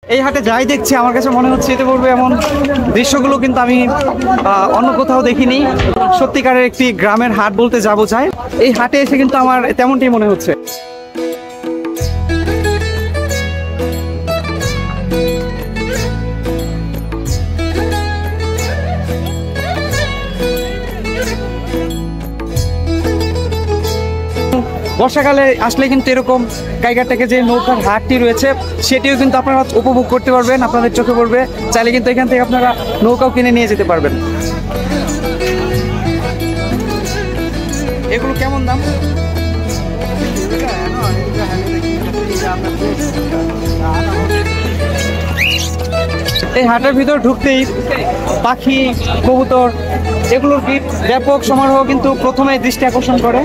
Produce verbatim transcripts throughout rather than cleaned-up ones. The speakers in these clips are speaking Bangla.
এই হাটে যাই দেখছি আমার কাছে মনে হচ্ছে এতে পড়বে এমন দৃশ্যগুলো কিন্তু আমি অন্য কোথাও দেখিনি। সত্যিকারের একটি গ্রামের হাট বলতে যা বোঝায়, এই হাটে এসে কিন্তু আমার তেমনটাই মনে হচ্ছে। বর্ষাকালে আসলে কিন্তু এরকম কাইগারটাকে যে নৌকার হাটটি রয়েছে সেটিও কিন্তু আপনারা উপভোগ করতে পারবেন, আপনাদের চোখে পড়বে। চাইলে কিন্তু এখান থেকে আপনারা নৌকাও কিনে নিয়ে যেতে পারবেন। এগুলো কেমন দাম? এই হাটের ভিতর ঢুকতেই পাখি, কবুতর এগুলোর কি ব্যাপক সমারোহ কিন্তু প্রথমে দৃষ্টি আকর্ষণ করে।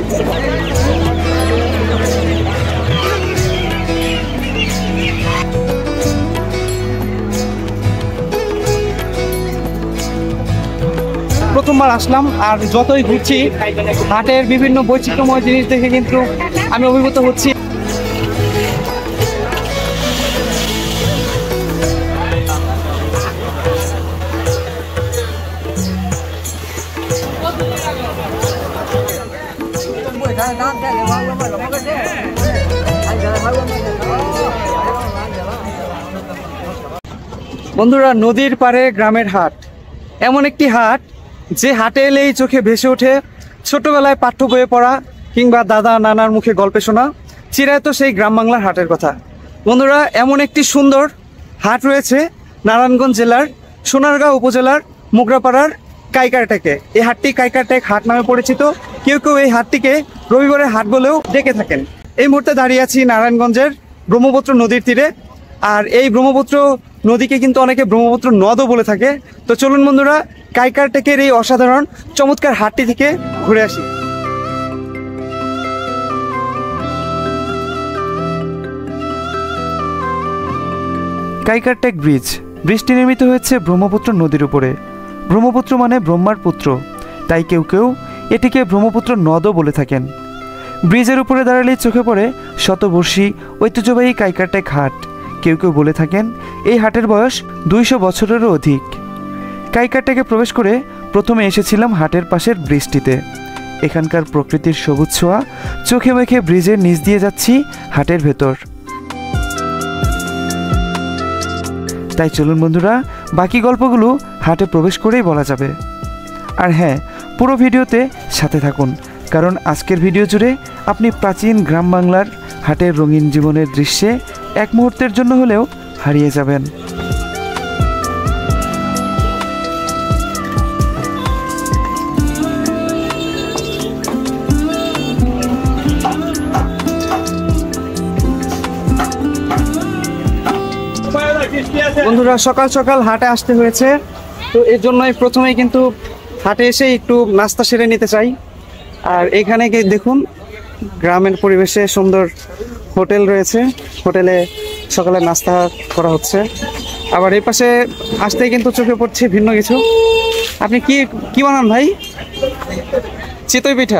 প্রথমবার আসলাম, আর যতই ঘুরছি হাটের বিভিন্ন বৈচিত্র্যময় জিনিস দেখে কিন্তু আমি অভিভূত হচ্ছি। বন্ধুরা, নদীর পাড়ে গ্রামের হাট এমন একটি হাট যে হাটে এলেই চোখে ভেসে ওঠে ছোটবেলায় পাঠ্য বইয়ে পড়া কিংবা দাদা নানার মুখে গল্পে শোনা চিরায়ত সেই গ্রাম বাংলার হাটের কথা। বন্ধুরা, এমন একটি সুন্দর হাট রয়েছে নারায়ণগঞ্জ জেলার সোনারগাঁও উপজেলার মোগরাপাড়ার কাইকারটেকে। এই হাটটি কাইকারটেক হাট নামে পরিচিত। কেউ কেউ এই হাটটিকে রবিবারের হাট বলেও ডেকে থাকেন। এই মুহূর্তে দাঁড়িয়ে আছি নারায়ণগঞ্জের ব্রহ্মপুত্র নদীর তীরে, আর এই ব্রহ্মপুত্র নদীকে কিন্তু অনেকে ব্রহ্মপুত্র নদও বলে থাকে। তো চলুন বন্ধুরা, কাইকারটেকের এই অসাধারণ চমৎকার হাটটি থেকে ঘুরে আসি। কাইকারটেক ব্রিজ ব্রিজটি নির্মিত হয়েছে ব্রহ্মপুত্র নদীর উপরে। ব্রহ্মপুত্র মানে ব্রহ্মার পুত্র, তাই কেউ কেউ এটিকে ব্রহ্মপুত্র নদও বলে থাকেন। ব্রিজের উপরে দাঁড়ালেই চোখে পড়ে শতবর্ষী ঐতিহ্যবাহী কাইকারটেক হাট। কেউ কেউ বলে থাকেন এই হাটের বয়স দুইশো বছরেরও অধিক। কাইকারটেকে প্রবেশ করে প্রথমে এসেছিলাম হাটের পাশের ব্রিজটিতে। এখানকার প্রকৃতির সবুজ ছোঁয়া চোখে মেখে ব্রিজের নিচ দিয়ে যাচ্ছি হাটের ভেতর। তাই চলুন বন্ধুরা, বাকি গল্পগুলো হাটে প্রবেশ করেই বলা যাবে। আর হ্যাঁ, পুরো ভিডিওতে সাথে থাকুন, কারণ আজকের ভিডিও জুড়ে আপনি প্রাচীন গ্রাম বাংলার হাটের রঙিন জীবনের দৃশ্যে এক মুহূর্তের জন্য হলেও হারিয়ে যাবেন। বন্ধুরা, সকাল সকাল হাটে আসতে হয়েছে, তো এর জন্যই প্রথমেই কিন্তু হাটে এসে একটু নাস্তা সেরে নিতে চাই। আর এখানে গিয়ে দেখুন গ্রামের পরিবেশে সুন্দর হোটেল রয়েছে, হোটেলে সকালে নাস্তা করা হচ্ছে। আবার এই পাশে আসতেই কিন্তু চোখে পড়ছে ভিন্ন কিছু। আপনি কি কি বানান ভাই? চিতই পিঠা।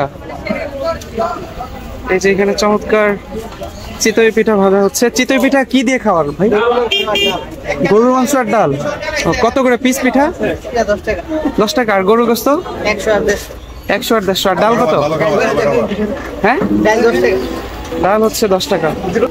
এই যে এখানে চমৎকার চিতই পিঠা ভাজা হচ্ছে। চিতই পিঠা কি দিয়ে খাওয়ার ভাই? গরুর মাংস আর ডাল। কত করে পিস পিঠা? দশ টাকা। আর গরুর গোস্ত একশো আর দেড়শো। আর ডাল কত? হ্যাঁ, ডাল হচ্ছে দশ টাকা।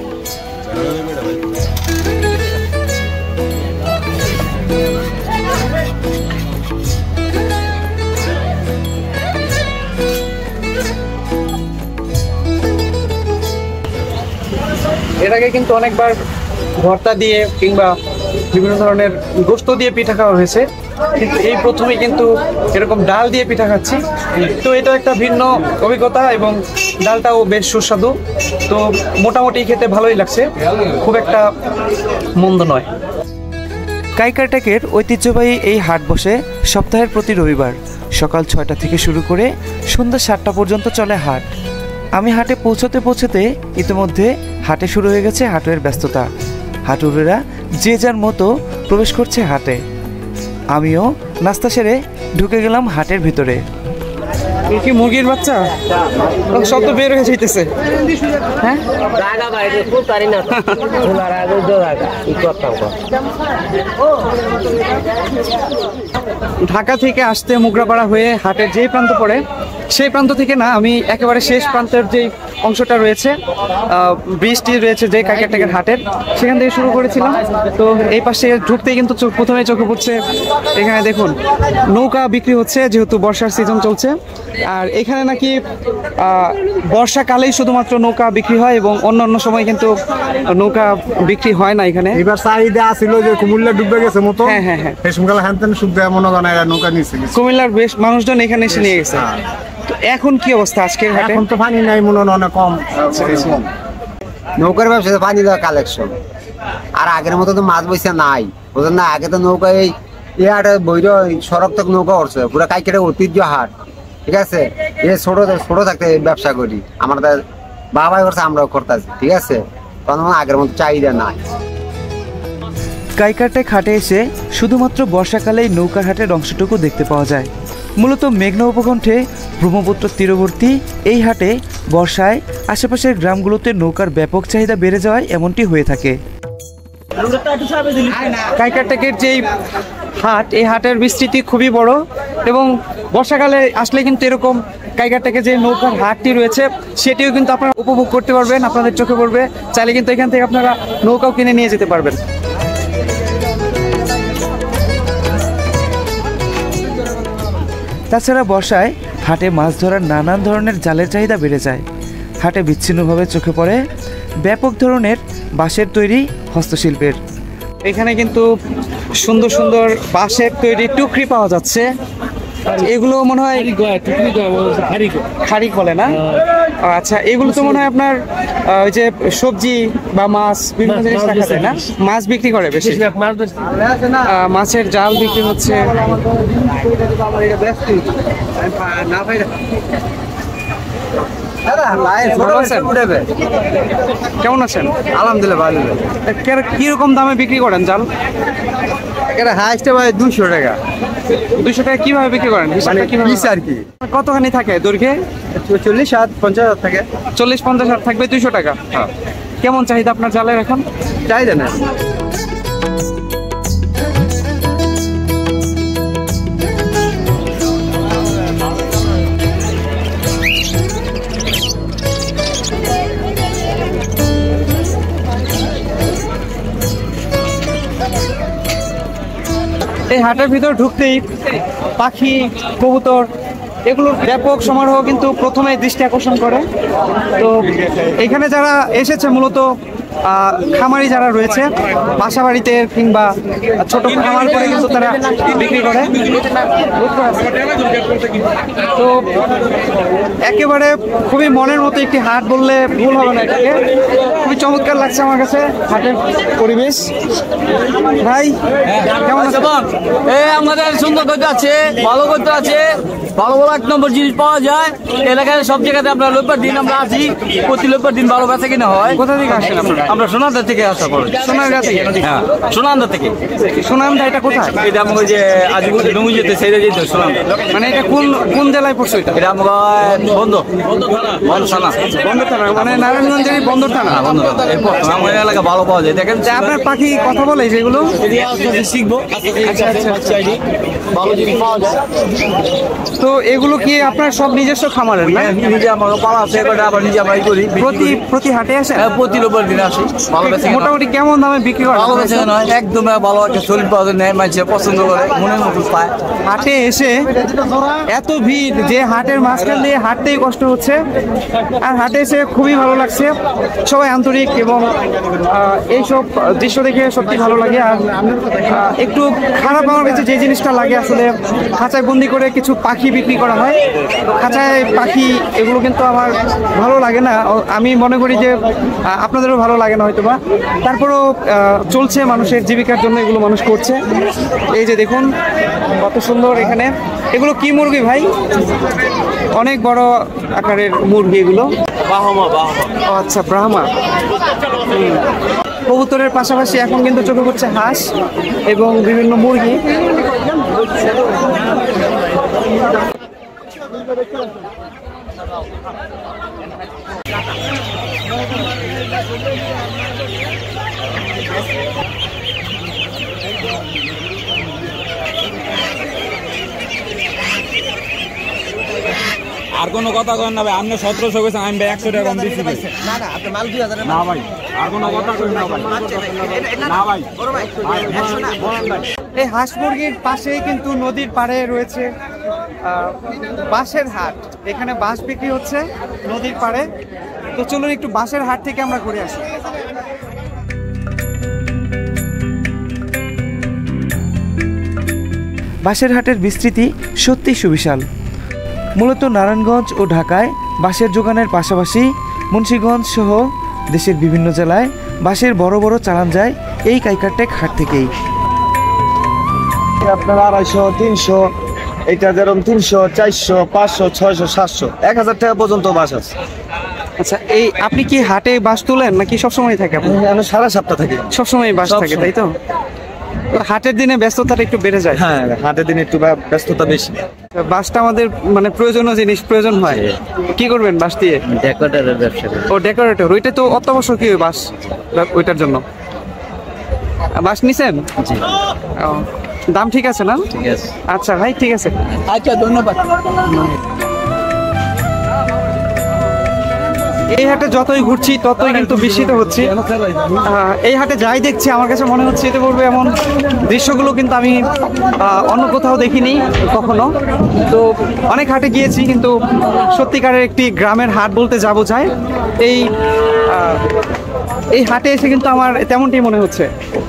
এর আগে কিন্তু অনেকবার ভর্তা দিয়ে কিংবা বিভিন্ন ধরনের গোস্ত দিয়ে পিঠা খাওয়া হয়েছে, কিন্তু এই প্রথমেই কিন্তু এরকম ডাল দিয়ে পিঠা খাচ্ছি। তো এটা একটা ভিন্ন অভিজ্ঞতা এবং ডালটাও বেশ সুস্বাদু। তো মোটামুটি খেতে ভালোই লাগছে, খুব একটা মন্দ নয়। কাইকারটেকের ঐতিহ্যবাহী এই হাট বসে সপ্তাহের প্রতি রবিবার সকাল ছয়টা থেকে শুরু করে সন্ধ্যা সাতটা পর্যন্ত চলে হাট। আমি হাটে পৌঁছতে পৌঁছতে ইতিমধ্যে হাটে শুরু হয়ে গেছে হাটের ব্যস্ততা। হাটুরেরা যে যার মতো প্রবেশ করছে হাটে। আমিও নাস্তা সেরে ঢুকে গেলাম হাটের ভিতরে। কি মুরগির বাচ্চা? সব তো বের হয়ে যাইতেছে। হ্যাঁ ঢাকা থেকে আসতে মুগরাপাড়া হয়ে হাটের যেই প্রান্ত পড়ে সেই প্রান্ত থেকে না আমি একেবারে শেষ প্রান্তের যে অংশটা রয়েছে ব্রিজটি রয়েছে যে কাকিয়াটাকের হাটের সেখান থেকে শুরু করেছিলাম। তো এই পাশে ঢুকতেই কিন্তু প্রথমে চোখে পড়ছে এখানে দেখুন নৌকা বিক্রি হচ্ছে, যেহেতু বর্ষার সিজন চলছে। আর এখানে নাকি বর্ষাকালেই শুধুমাত্র নৌকা বিক্রি হয় এবং অন্য অন্য সময় কিন্তু নৌকা বিক্রি হয় না এখানে। এবার চাহিদা ছিল যে কুমিল্লা ডুবে গেছে মতো। হ্যাঁ হ্যাঁ হ্যাঁ নৌকা নিয়েছে কুমিল্লার বেশ মানুষজন এখানে এসে নিয়ে গেছে। তো এখন কি অবস্থা আজকের হাটে? এখন তো পানি নাই, মনে হয় অনেক কম। নৌকার ব্যবসাতে পানি দেওয়া কালেকশন আর আগের মতো তো মাছ বইসা নাই, বুঝলেন না? আগে তো নৌকা এই হাটে বৈর সড়ক তক নৌকা করছে, পুরো কাইকেটে ঐতিহ্য হাট, ঠিক আছে? এ ছোট ছোট থাকতে ব্যবসা করি, আমাদের বাবাই করছে, আমরাও করতেছি, ঠিক আছে? তখন আগের মতো চাহিদা নাই। কাইকারটেক হাটে এসে শুধুমাত্র বর্ষাকালেই নৌকার হাটের অংশটুকু দেখতে পাওয়া যায়। মূলত মেঘনা উপকণ্ঠে ব্রহ্মপুত্র তীরবর্তী এই হাটে বর্ষায় আশেপাশের গ্রামগুলোতে নৌকার ব্যাপক চাহিদা বেড়ে যাওয়ায় এমনটি হয়ে থাকে। কাইকারটেকের যেই হাট, এই হাটের বিস্তৃতি খুবই বড় এবং বর্ষাকালে আসলে কিন্তু এরকম কাইকারটেকে যে নৌকার হাটটি রয়েছে সেটিও কিন্তু আপনারা উপভোগ করতে পারবেন, আপনাদের চোখে পড়বে। চাইলে কিন্তু এখান থেকে আপনারা নৌকাও কিনে নিয়ে যেতে পারবেন। তাছাড়া বর্ষায় হাটে মাছ ধরার নানান ধরনের জালের চাহিদা বেড়ে যায়। হাটে বিচ্ছিন্নভাবে চোখে পড়ে ব্যাপক ধরনের বাঁশের তৈরি হস্তশিল্পের। এখানে কিন্তু সুন্দর সুন্দর বাঁশের তৈরি টুকরি পাওয়া যাচ্ছে। এগুলো মনে হয় খারিক বলে না? আচ্ছা, এগুলো তো মনে হয় আপনার ওই যে সবজি বা মাছ বিভিন্ন জিনিস রাখা যায় না? মাছ বিক্রি করে বেশি, মাছের জাল বিক্রি হচ্ছে। কেমন আছেন? আলহামদুলিল্লাহ ভালো। কিরকম দামে বিক্রি করেন জাল? হাইস্টে ভাই দুশো টাকা। দুইশো টাকা কিভাবে বিক্রি করেন? আর কি কতখানি থাকে দৈর্ঘ্যে? চল্লিশ হাত পঞ্চাশ হাজার থাকে। চল্লিশ পঞ্চাশ হাত থাকবে দুইশো টাকা। কেমন চাহিদা আপনার জালের এখন? চাহিদা না এই হাটের ভিতর ঢুকতেই পাখি, কবুতর এগুলোর ব্যাপক সমারোহ কিন্তু প্রথমে দৃষ্টি আকর্ষণ করে। তো এখানে যারা এসেছে মূলত খামারি যারা রয়েছে বাসা বাড়িতে কিংবা ছোট খামার করে কিন্তু তারা বিক্রি করে। তো একেবারে খুবই মনের মতো একটি হাট বললে ভুল হবে না, এটাকে খুবই চমৎকার লাগছে আমার কাছে হাটের পরিবেশ। ভাই কেমন আছে? এই আমাদের সুন্দর করতে আছে, ভালো করতে আছে, ভালো ভালো এক নম্বর জিনিস পাওয়া যায় এলাকায় সব জায়গাতে। আমরা রোববার দিন আমরা আসি, প্রতি রোববার দিন ভালো বেচা কিনা হয়। কোথা থেকে আসেন আপনারা? আমরা সোনান্দা থেকে আসা করি। সোনারগাঁ থেকে? হ্যাঁ, সোনান্দা থেকে। সোনান্দা এটা কোথায়? এটা আমাকে যে আজ ডুঙ্গি যেতে সেই যেতে সোনান্দা। মানে এটা কোন কোন জেলায় পড়ছে? এটা এটা আমাকে বন্ধ বন্ধ থানা। বন্দর থানা মানে নারায়ণগঞ্জের বন্দর থানা। বন্ধ থানা। এরপর আমার এলাকা ভালো পাওয়া যায়। দেখেন আপনার পাখি কথা বলে যেগুলো শিখবো, ভালো জিনিস পাওয়া যায়। তো এগুলো কি আপনার সব নিজস্ব খামারের না? নিজে আমার পালা আছে, আবার নিজে আমরা করি। প্রতি প্রতি হাটে আসে? প্রতি রোববার দিন আসি। ভালো বেচে মোটামুটি কেমন দামে বিক্রি করে? ভালো বেচে নয়, একদম ভালো একটা শরীর পাওয়া যায়, নেয় মানুষ পছন্দ করে, মনের মতো পায়। হাটে এসে এত ভিড় যে হাটের মাঝখান দিয়ে হাঁটতেই কষ্ট হচ্ছে। আর হাটে এসে খুবই ভালো লাগছে, সবাই আন্তরিক এবং এইসব দৃশ্য দেখে সত্যি ভালো লাগে। আর একটু খারাপ আমার কাছে যে জিনিসটা লাগে, আসলে খাঁচায় বন্দি করে কিছু পাখি বিক্রি করা হয়। তো খাঁচায় পাখি এগুলো কিন্তু আমার ভালো লাগে না। আমি মনে করি যে আপনাদেরও ভালো লাগে না হয়তো বা, তারপরেও চলছে, মানুষের জীবিকার জন্য এগুলো মানুষ করছে। এই যে দেখুন কত সুন্দর এখানে। এগুলো কি মুরগি ভাই? অনেক বড় আকারের মুরগি এগুলো। Bahama Bahama. আচ্ছা, ব্রাহ্মা। কবুতরের পাশাপাশি এখন কিন্তু চোখে পড়ছে হাঁস এবং বিভিন্ন মুরগি। আর কোনো কথা করেন না ভাই, আপনি সতেরোশো গেছেন, আমি ভাই একশো টাকা কম দিচ্ছি ভাই। না ভাই, আর কোনো কথা করেন না ভাই। না ভাই, এই হাঁস মুরগির পাশেই কিন্তু নদীর পাড়ে রয়েছে আহ, বাঁশের হাট। এখানে বাঁশ বিক্রি হচ্ছে নদীর পাড়ে। তো চলুন একটু বাঁশের হাট থেকে আমরা ঘুরে আসি। বাঁশের হাটের বিস্তৃতি সত্যিই সুবিশাল। মূলত নারায়ণগঞ্জ ও ঢাকায় বাঁশের যোগানের পাশাপাশি মুন্সিগঞ্জ সহ দেশের বিভিন্ন জেলায় বাঁশের বড় বড় চালান যায় এই কাইকারটেক হাট থেকেই। আপনার আড়াইশো, তিনশো, এটা যেরকম তিনশো, চারশো, পাঁচশো, ছয়শো, সাতশো, এক হাজার টাকা পর্যন্ত বাস আছে। আচ্ছা, এই আপনি কি হাটে বাঁশ তুলেন নাকি সবসময় থাকে? আপনি আমি সারা সপ্তাহ থাকি। সবসময় বাঁশ থাকে, তাই তো? তো হাটের দিনে ব্যস্ততাটা একটু বেড়ে যায়। হ্যাঁ, হাটের দিনে একটু বা- ব্যস্ততা বেশি। বাঁশটা আমাদের মানে প্রয়োজনীয় জিনিস, প্রয়োজন হয়। কি করবেন বাঁশ দিয়ে? ডেকোরেটরের ব্যবসা করি। ও ডেকোরেটর, ওইটা তো অত্যাবশ্যক কি বাঁশ ওইটার জন্য। বাঁশ নিছেন? ও, দাম ঠিক আছে না? ঠিক আছে। আচ্ছা ভাই, ঠিক আছে। আচ্ছা, ধন্যবাদ। এই হাটে যতই ঘুরছি ততই কিন্তু বিস্মিত হচ্ছি। আহ, এই হাটে যাই দেখছি আমার কাছে মনে হচ্ছে এতে পূর্বে এমন দৃশ্যগুলো কিন্তু আমি আহ, অন্য কোথাও দেখিনি কখনো। তো অনেক হাটে গিয়েছি, কিন্তু সত্যিকারের একটি গ্রামের হাট বলতে যা বোঝায় এই আহ, এই হাটে এসে কিন্তু আমার তেমনটাই মনে হচ্ছে।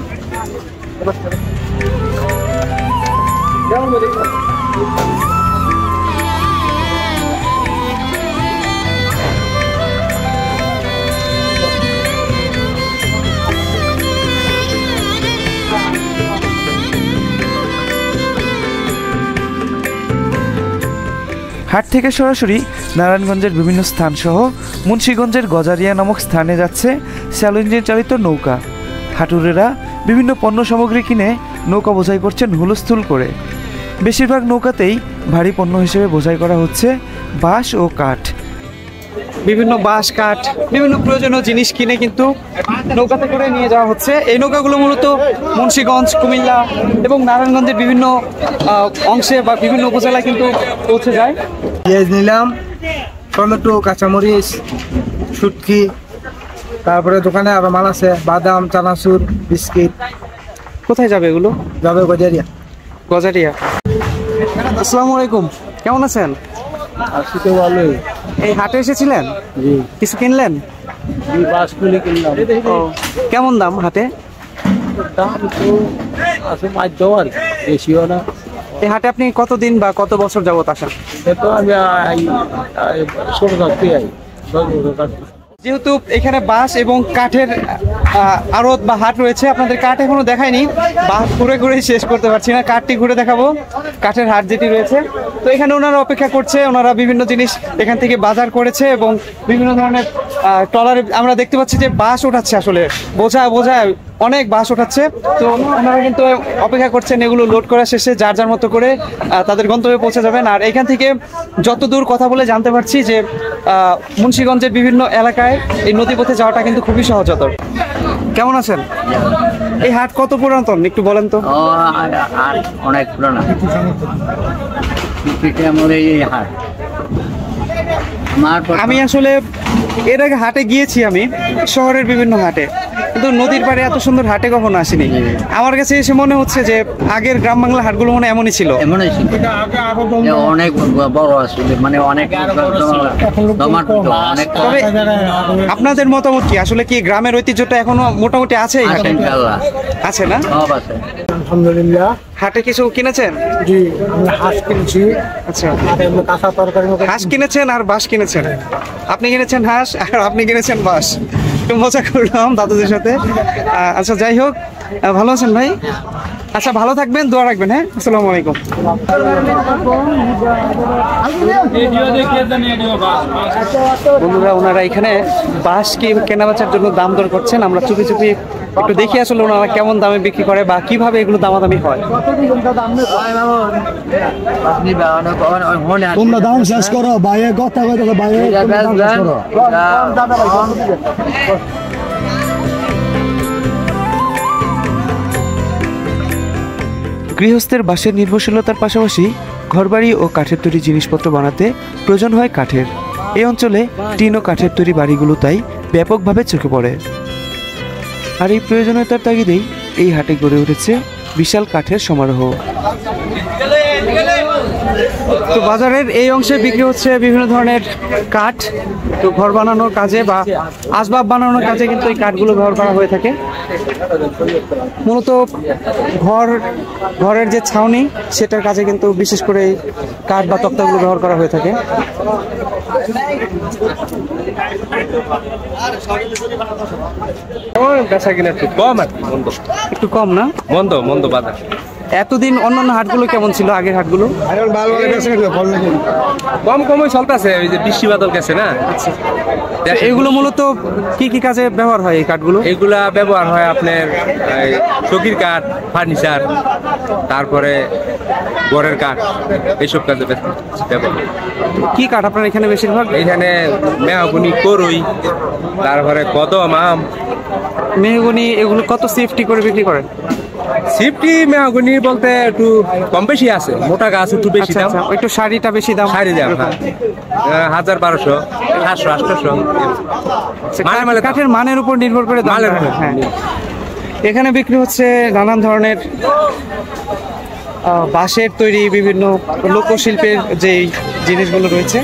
হাট থেকে সরাসরি নারায়ণগঞ্জের বিভিন্ন স্থানসহ মুন্সিগঞ্জের গজারিয়া নামক স্থানে যাচ্ছে স্যালঞ্জিন চালিত নৌকা। হাটুরেরা বিভিন্ন পণ্য সামগ্রী কিনে নৌকা বোঝাই করছেন হুলস্থুল করে। বেশিরভাগ নৌকাতেই ভারী পণ্য হিসেবে বোঝাই করা হচ্ছে বাঁশ ও কাঠ। বিভিন্ন বাঁশ, কাঠ, বিভিন্ন প্রয়োজনীয় জিনিস কিনে কিন্তু নৌকাতে করে নিয়ে যাওয়া হচ্ছে। এই নৌকাগুলো মূলত মুন্সিগঞ্জ, কুমিল্লা এবং নারায়ণগঞ্জের বিভিন্ন আহ, অংশে বা বিভিন্ন উপজেলায় কিন্তু পৌঁছে যায়। পেঁয়াজ নিলাম, টমেটো, কাঁচামরিচ, শুটকি, তারপরে দোকানে আরো মাল আছে, বাদাম, চানাচুর, বিস্কিট। কোথায় যাবে এগুলো? যাবে গজারিয়া। গজারিয়া। আসসালামু আলাইকুম, কেমন আছেন? আসতে ভালোই। এই হাটে এসেছিলেন? জি, কিছু কিনলেন? বাস খুলে কিনলাম। ও, কেমন দাম হাটে? দাম তো আছে মাধ্যম আর বেশিও না। এই হাটে আপনি কতদিন বা কত বছর যাবত আসেন? এতো আমি ছোট থাকতে আই, দশ বছর থাকতে। যেহেতু এখানে বাঁশ এবং কাঠের আহ, আড়ত বা হাট রয়েছে, আপনাদের কাঠ এখনো দেখায়নি, বাঁশ ঘুরে ঘুরে শেষ করতে পারছি না, কাঠটি ঘুরে দেখাবো, কাঠের হাট যেটি রয়েছে। তো এখানে ওনারা অপেক্ষা করছে, ওনারা বিভিন্ন জিনিস এখান থেকে বাজার করেছে এবং বিভিন্ন ধরনের ট্রলারে আমরা দেখতে পাচ্ছি যে বাঁশ ওঠাচ্ছে, আসলে বোঝা বোঝা অনেক বাঁশ ওঠাচ্ছে। তো ওনারা কিন্তু অপেক্ষা করছেন এগুলো লোড করা শেষে যার যার মতো করে আহ, তাদের গন্তব্যে পৌঁছে যাবেন। আর এখান থেকে যতদূর কথা বলে জানতে পারছি যে আহ, মুন্সিগঞ্জের বিভিন্ন এলাকায় এই নদীপথে যাওয়াটা কিন্তু খুবই সহজতর। কেমন আছেন? এই হাট কত পুরাতন একটু বলেন তো? ও আর অনেক পুরানো আমার এই হাট। আমার আমি আসলে এর আগে হাটে গিয়েছি, আমি শহরের বিভিন্ন হাটে, কিন্তু নদীর পাড়ে এত সুন্দর হাটে কখনো আসিনি। আমার কাছে এসে মনে হচ্ছে যে আগের গ্রাম বাংলা হাটগুলো মনে হয় এমনই ছিল। এমনই ছিল, যে অনেক বড় আসলে, মানে অনেক জমাট অনেক। তবে আপনাদের মতামত কি, আসলে কি গ্রামের ঐতিহ্যটা এখনো মোটামুটি আছে? এই হাটে? ইনশাআল্লাহ আছে না? সব আছে। আলহামদুলিল্লাহ। হাটে কিছু কিনেছেন? জি, আমি হাঁস কিনছি। আচ্ছা, আর এমনি কাঁচা তরকারি মতো হাঁস কিনেছেন আর বাঁশ কিনেছেন। আপনি কিনেছেন হাঁস আর আপনি কিনেছেন বাঁশ। একটু মজা করলাম দাদুদের সাথে। আহ, আচ্ছা, যাই হোক, আহ, ভালো আছেন ভাই? আচ্ছা, ভালো থাকবেন, দোয়া রাখবেন। হ্যাঁ, আসসালামু আলাইকুম। বন্ধুরা, ওনারা এখানে বাঁশ কি কেনা বেচার জন্য দাম দর করছেন, আমরা চুপি চুপি একটু দেখি আসলে ওনারা কেমন দামে বিক্রি করে বা কিভাবে এগুলো দামাদামি হয়। তোমরা দাম শেষ করো বাইরে কথা কথা বাইরে গৃহস্থের বাঁশের নির্ভরশীলতার পাশাপাশি ঘরবাড়ি ও কাঠের তৈরি জিনিসপত্র বানাতে প্রয়োজন হয় কাঠের। এই অঞ্চলে টিন ও কাঠের তৈরি বাড়িগুলো তাই ব্যাপকভাবে চোখে পড়ে। আর এই প্রয়োজনীয়তার তাগিদেই এই হাটে গড়ে উঠেছে বিশাল কাঠের সমারোহ। তো বাজারের এই অংশে বিক্রি হচ্ছে বিভিন্ন ধরনের কাঠ। তো ঘর বানানোর কাজে বা আসবাব বানানোর কাজে কিন্তু এই কাঠগুলো ব্যবহার করা হয়ে থাকে। মূলত ঘর ঘরের যে ছাউনি সেটার কাজে কিন্তু বিশেষ করে এই কাঠ বা তক্তাগুলো ব্যবহার করা হয়ে থাকে। বেচা কিনা একটু কম আর কি, মন্দ একটু কম না? মন্দ মন্দ বাজার। এতদিন অন্যান্য হাটগুলো কেমন ছিল, আগের হাটগুলো? কম কমই চলতেছে, ওই যে বৃষ্টি বাদল গেছে না। এগুলো মূলত কি কি কাজে ব্যবহার হয় এই কাঠগুলো? এগুলা ব্যবহার হয় আপনার এই চকির কাঠ, ফার্নিচার, তারপরে ঘরের কাঠ, এইসব কাজে ব্যবহার। কি কাঠ আপনার এখানে বেশিরভাগ? এখানে মেহগনি, করই, তারপরে কদম, আম। মেহগনি এগুলো কত সেফটি করে বিক্রি করেন? সিফটি মেহগনি বলতে একটু কম বেশি আছে, মোটা গাছ একটু বেশি আচ্ছা দাম। আচ্ছা, একটু শাড়িটা বেশি দাম। শাড়ি দাম হ্যাঁ হাজার বারোশো, সাতশো, আটশোশো। কাঠ- কাঠের মানের উপর নির্ভর করে দাম মালের হয়। উপর। হ্যাঁ, এখানে বিক্রি হচ্ছে নানান ধরনের আহ, বাঁশের তৈরি বিভিন্ন লোকশিল্পের যে জিনিসগুলো রয়েছে।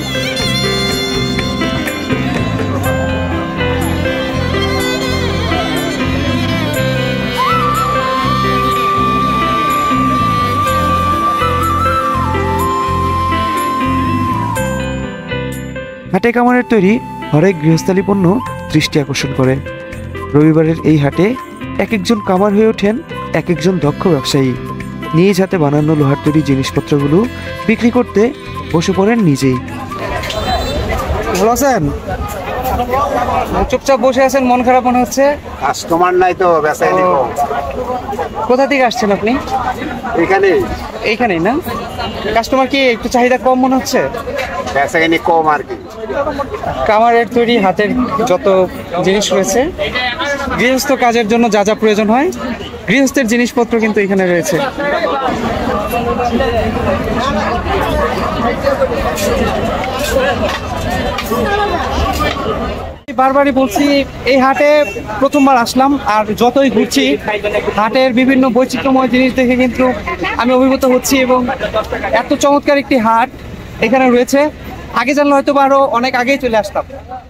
হাটে কামারের তৈরি হরেক গৃহস্থালী পণ্য দৃষ্টি আকর্ষণ করে। রবিবারের এই হাটে এক একজন কামার হয়ে ওঠেন এক একজন দক্ষ ব্যবসায়ী। নিজ হাতে বানানো লোহার তৈরি জিনিসপত্রগুলো বিক্রি করতে বসে পড়েন নিজেই। ভালো আছেন? চুপচাপ বসে আছেন, মন খারাপ মনে হচ্ছে। কাস্টমার নাই তো বেচাই দিব কোথা থেকে আসছেন আপনি? এখানে এইখানেই না? কাস্টমার কি একটু চাহিদা কম মনে হচ্ছে? বেচাইনি কম আর কি। কামারের তৈরি হাতের যত জিনিস রয়েছে, গৃহস্থ কাজের জন্য যা যা প্রয়োজন হয়, গৃহস্থের জিনিসপত্র কিন্তু এখানে রয়েছে। বারবারই বলছি, এই হাটে প্রথমবার আসলাম, আর যতই ঘুরছি হাটের বিভিন্ন বৈচিত্র্যময় জিনিস দেখে কিন্তু আমি অভিভূত হচ্ছি। এবং এত চমৎকার একটি হাট এখানে রয়েছে, আগে জানলে হয়তো বা আরো অনেক আগেই চলে আসতাম।